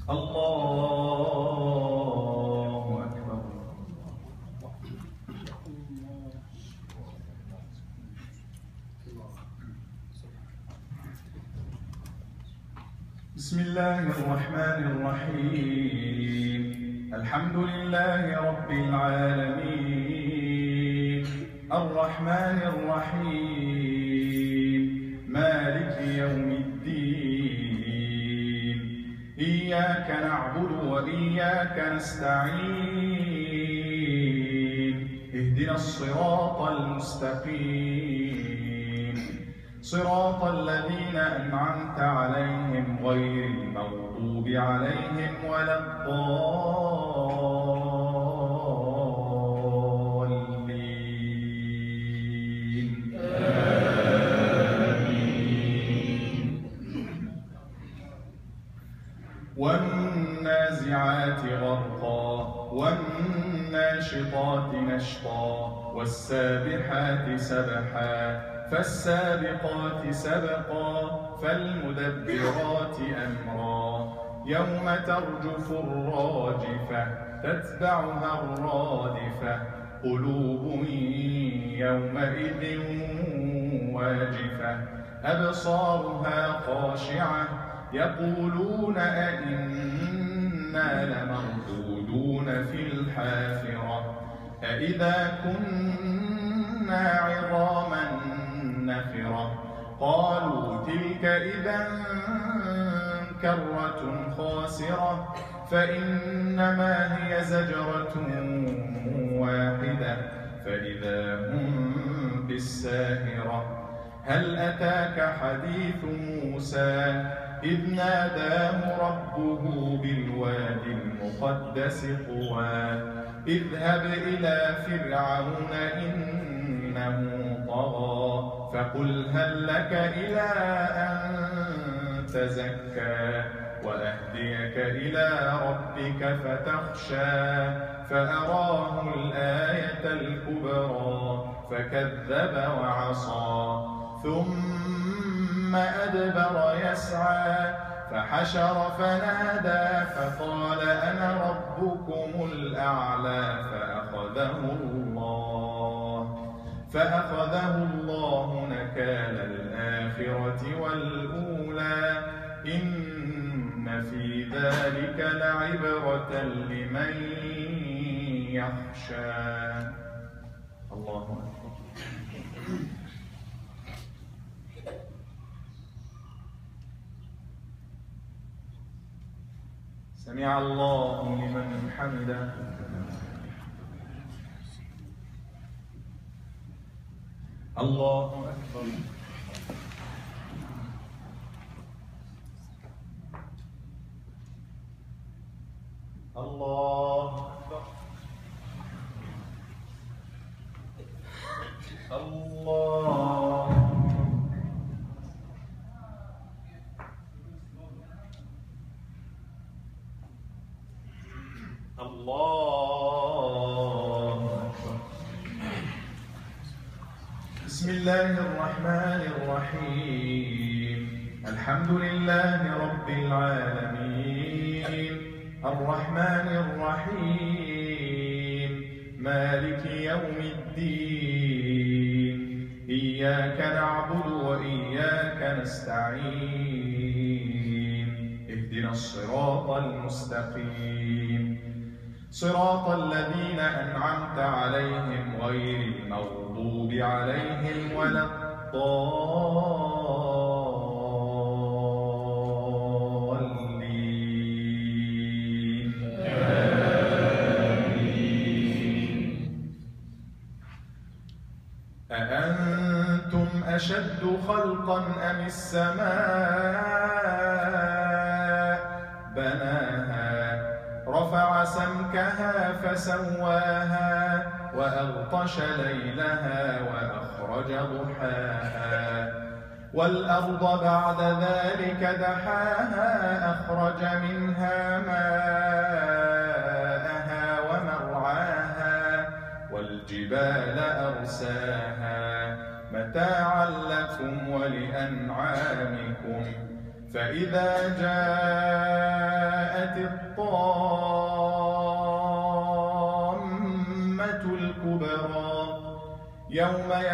الله أكبر. بسم الله الرحمن الرحيم. الحمد لله رب العالمين، الرحمن الرحيم، مالك يوم الدين. إياك نعبد وإياك نستعين. اهدنا الصراط المستقيم، صراط الذين أنعمت عليهم غير المغضوب عليهم ولا الضالين. آمين. والنازعات غرقا، والناشطات نشطا، والسابحات سبحا، فالسابقات سبقا، فالمدبرات أمرا. يوم ترجف الراجفة، تتبعها الرادفة، قلوب يومئذ واجفة، أبصارها خاشعة، يقولون أئنا لمردودون في الحافرة، أئذا كنا عظاما نخرة. قالوا تلك إذا كرة خاسرة، فإنما هي زجرة واحدة، فإذا هم بالساهرة. هل أتاك حديث موسى إذ ناداه ربه بالوادي المقدس طوى، اذهب إلى فرعون إنه طغى، فقل هل لك إلى أن تزكى وأهديك إلى ربك فتخشى. فأراه الآية الكبرى فكذب وعصى، ثم أدبر يسعى، فحشر فنادى، فقال أنا ربكم الأعلى. فأخذه الله نكال الآخرة والأولى. إن في ذلك لعبرة لمن يخشى. الله أكبر. سمع الله لمن حمده. الله أكبر. الله أكبر. الله الله أكبر. بسم الله الرحمن الرحيم. الحمد لله رب العالمين، الرحمن الرحيم، مالك يوم الدين. إياك نعبد وإياك نستعين. اهدنا الصراط المستقيم، صراط الذين أنعمت عليهم غير المغضوب عليهم ولا الضالين. آمين. أأنتم أشد خلقا أم السماء بناها، رفع سمكها فسواها، وأغطش ليلها وأخرج ضحاها. والأرض بعد ذلك دحاها، أخرج منها ماءها ومرعاها. والجبال أرساها، متاعا لكم ولأنعامكم. فإذا جاءت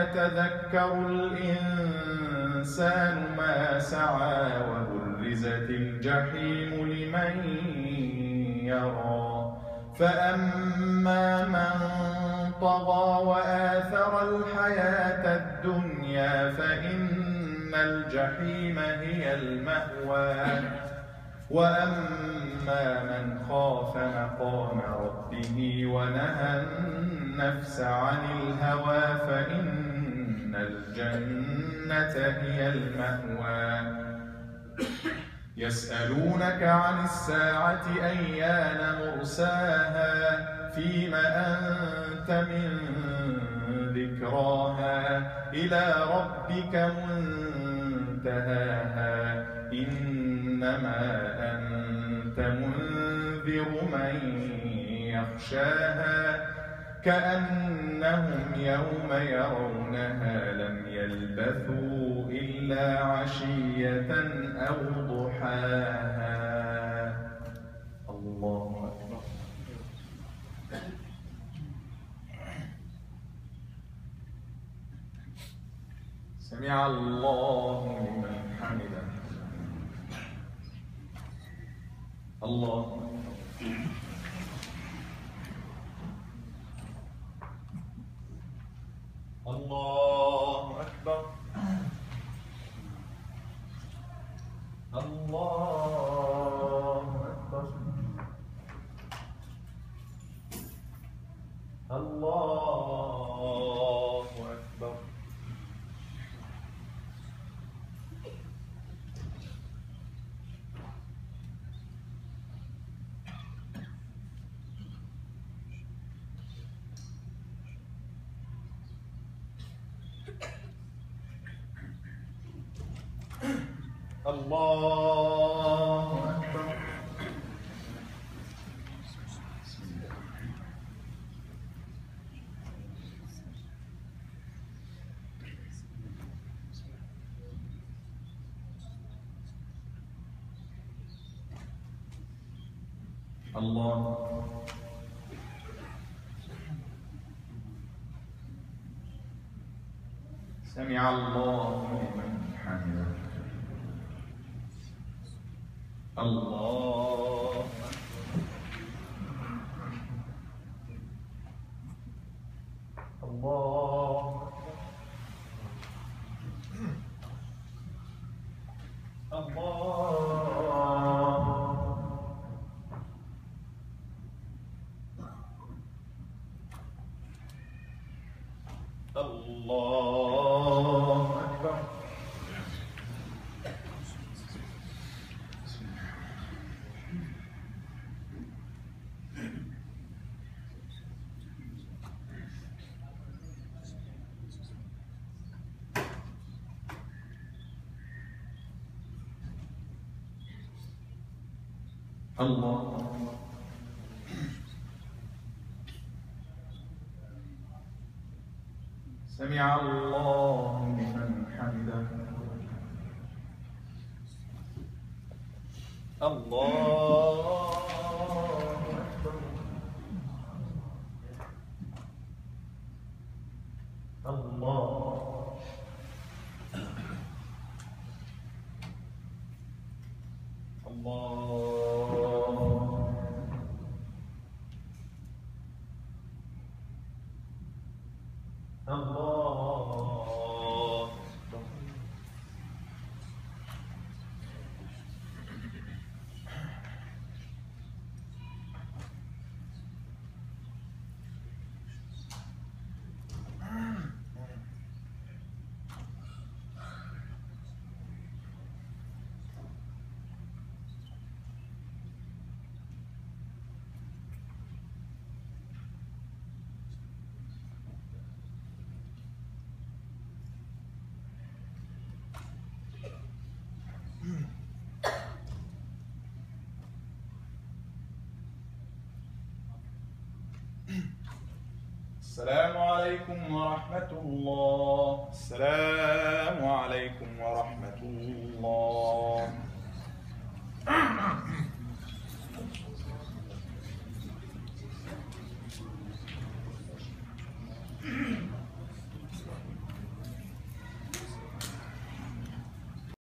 يتذكر الإنسان ما سعى وبرزت الجحيم لمن يرى فأما من طغى وآثر الحياة الدنيا فإن الجحيم هي المأوى وأما من خاف مقام ربه ونهى النفس عن الهوى فإن الجنة هي المأوى يسألونك عن الساعة أيان مرساها فيم أنت من ذكراها إلى ربك منتهاها إنما أنت منذر من يخشاها كأنهم يوم يرونها لم يلبثوا إلا عشية أو ضحاها. الله أكبر. سمع الله لمن حمده. الله أكبر. الله أكبر. الله أكبر. الله أكبر. الله أكبر. الله سمع الله لمن حمده. الله الله الله أكبر. الله سمع الله لمن حمده. الله أكبر. الله الله السلام عليكم ورحمة الله. السلام عليكم ورحمة الله.